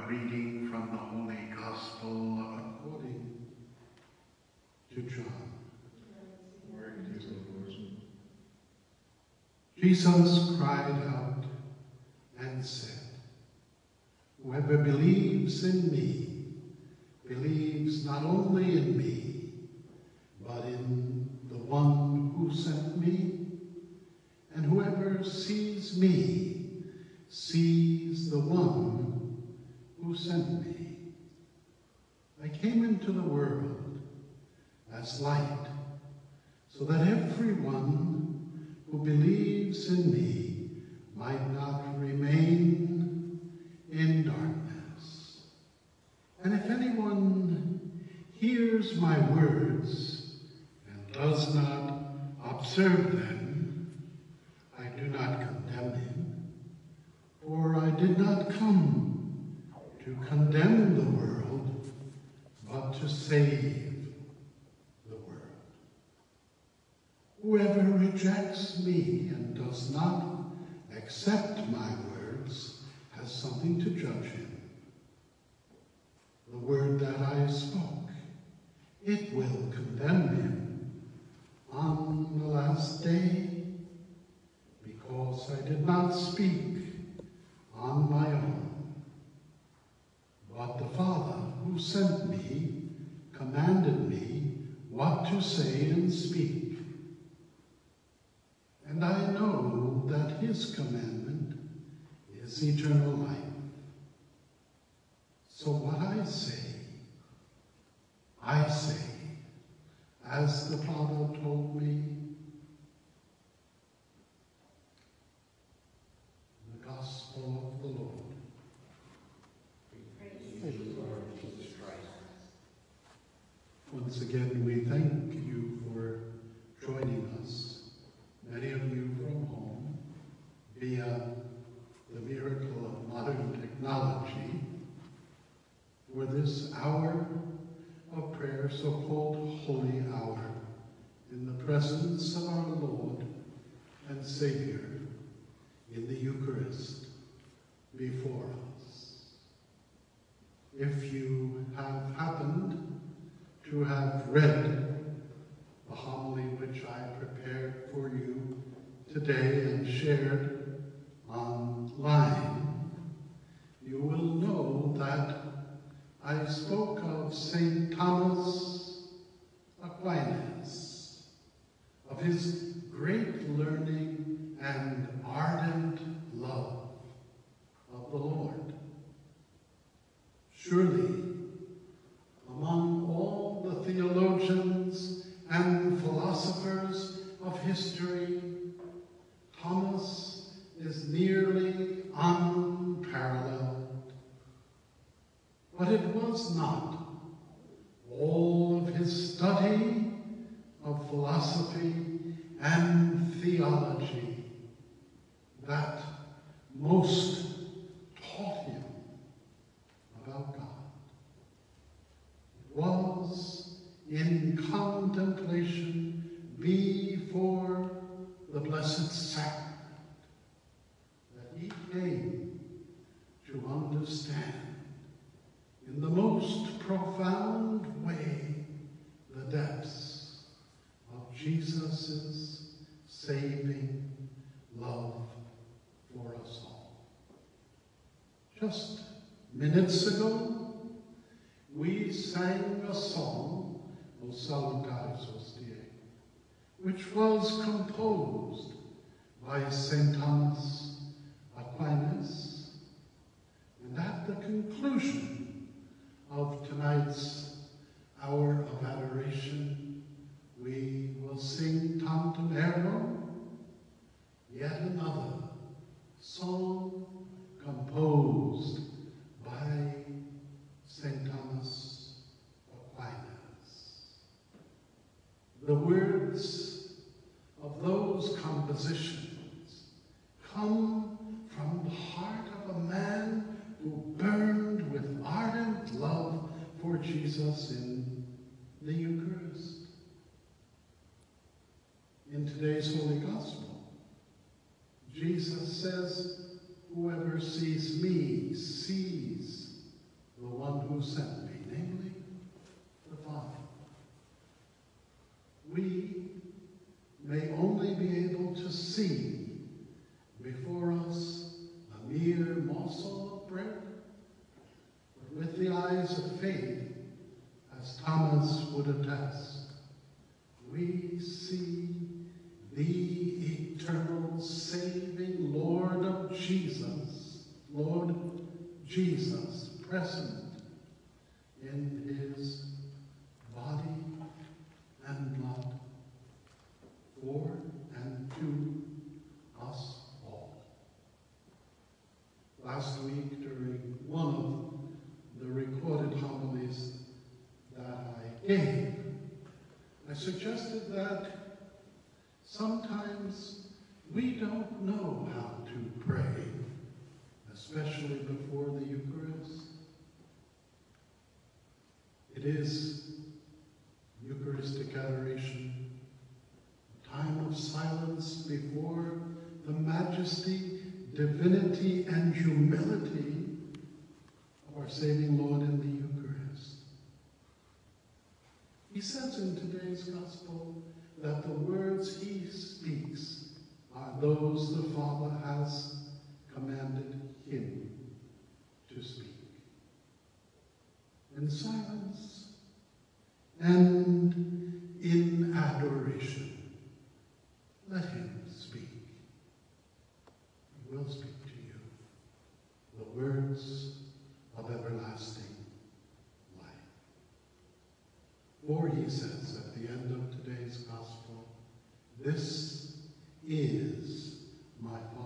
reading from the Holy Gospel according to John. Glory to you, Lord. Jesus cried out and said, "Whoever believes in me believes not only in me, but in the one who sent me. And whoever sees me sees the one who sent me. I came into the world as light, so that everyone who believes in me might not remain in darkness. And if anyone hears my words and does not observe them, I do not condemn him, for I did not come to condemn the world, but to save the world. Whoever rejects me and does not accept my words has something to judge him. The word that I spoke, it will condemn him on the last day, because I did not speak on my own, but the Father who sent me commanded me what to say and speak. And I know that his commandment is eternal life. So what I say, as the Father told me." The Gospel of the Lord. Praise you, Lord Jesus Christ. Once again, we thank you for joining us, many of you from home, via the miracle of modern technology, for this hour of prayer, so-called Holy Hour, in the presence of our Lord and Savior, in the Eucharist before us. If you have happened to have read the homily which I prepared for you today and shared online, you will know that I spoke of St. Thomas Aquinas, of his great learning and ardent love of the Lord. Surely, among all the theologians and philosophers of history, Thomas is nearly unparalleled. But it was not all of his study of philosophy and theology that most taught him about God. It was in contemplation before the Blessed Sacrament that he came to understand in the most profound way the depths of Jesus' saving love for us all. Just minutes ago, we sang a song, O Salutaris Hostiae, which was composed by St. Thomas Aquinas, and at the conclusion of tonight's hour of adoration, we will sing Tantum Ergo, yet another song composed by St. Thomas Aquinas. The words of those compositions come from the heart of a man who burned with ardent love for Jesus in the Eucharist. In today's Holy Gospel, Jesus says, "Whoever sees me sees the one who sent me, namely the Father. We may only be able to see before us a mere morsel of bread, but with the eyes of faith, as Thomas would attest, we see the eternal saving Lord Jesus present in his body and blood for and to us all. Last week, during one of the recorded homilies that I gave, I suggested that sometimes we don't know how to pray, especially before the Eucharist. It is Eucharistic Adoration, a time of silence before the majesty, divinity, and humility of our saving Lord in the Eucharist. He says in today's Gospel that the words he speaks are those the Father has commanded him to speak. In silence and in adoration, let him speak. He will speak to you the words of everlasting life. For he says at the end of today's Gospel, this is my